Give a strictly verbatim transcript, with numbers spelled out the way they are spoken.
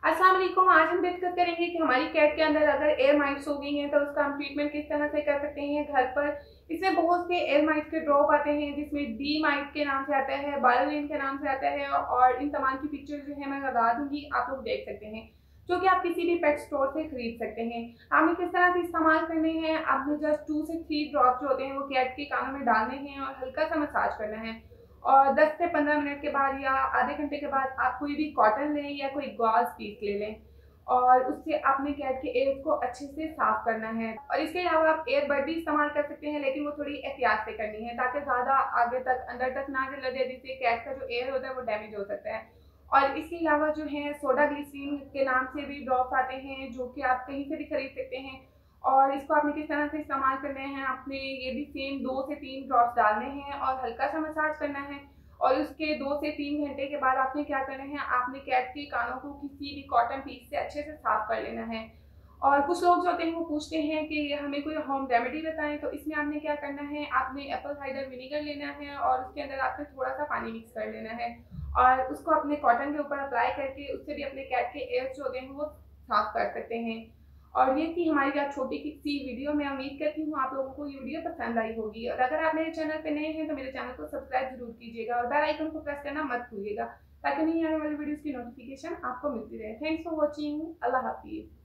अस्सलाम वालेकुम। आज हम डिस्कस करेंगे कि हमारी कैट के अंदर अगर एयर माइट्स हो गई हैं तो उसका हम ट्रीटमेंट किस तरह से कर सकते हैं घर पर। इसमें बहुत से एयर माइट्स के ड्रॉप आते हैं जिसमें डी माइट के नाम से आता है, बायोलिन के नाम से आता है और इन तमाम की पिक्चर्स जो है मैं लगा दूंगी, आप लोग देख सकते हैं, जो कि आप किसी भी पेट स्टोर से खरीद सकते हैं। आपने किस तरह से इस्तेमाल करने हैं, आपने जस्ट टू से थ्री ड्रॉप जो होते हैं वो कैट के कानों में डालने हैं और हल्का सा मसाज करना है। और दस से पंद्रह मिनट के बाद या आधे घंटे के बाद आप कोई भी कॉटन लें या कोई गॉज पीस ले लें और उससे अपने कैट के एयर को अच्छे से साफ करना है। और इसके अलावा आप एयर बड भी इस्तेमाल कर सकते हैं, लेकिन वो थोड़ी एहतियात से करनी है ताकि ज़्यादा आगे तक अंदर तक ना लगे, जिससे कैट का जो एयर होता है वो डैमेज हो सकता है। और इसके अलावा जो है सोडा ग्लिसरीन के नाम से भी ड्रॉप्स आते हैं जो कि आप कहीं से भी खरीद सकते हैं। और इसको आपने किस तरह से इस्तेमाल करने हैं, आपने ये भी सेम दो से तीन ड्रॉप्स डालने हैं और हल्का सा मसाज करना है। और उसके दो से तीन घंटे के बाद आपने क्या करना है, आपने कैट के कानों को किसी भी कॉटन पीस से अच्छे से साफ कर लेना है। और कुछ लोग जो होते हैं वो पूछते हैं कि हमें कोई होम रेमेडी बताएं, तो इसमें आपने क्या करना है, आपने एप्पल साइडर विनेगर लेना है और उसके अंदर आपने थोड़ा सा पानी मिक्स कर लेना है और उसको अपने कॉटन के ऊपर अप्लाई करके उससे भी अपने कैट के एयर्स जो होते हैं वो साफ कर सकते हैं। और ये थी हमारी आज छोटी सी वीडियो। मैं उम्मीद करती हूँ आप लोगों को ये वीडियो पसंद आई होगी और अगर आप मेरे चैनल पे नए हैं तो मेरे चैनल को सब्सक्राइब जरूर कीजिएगा और बेल आइकन को प्रेस करना मत भूलिएगा ताकि नहीं आने वाली वीडियोस की नोटिफिकेशन आपको मिलती रहे। Thanks for watching. अल्लाह हाफिज़।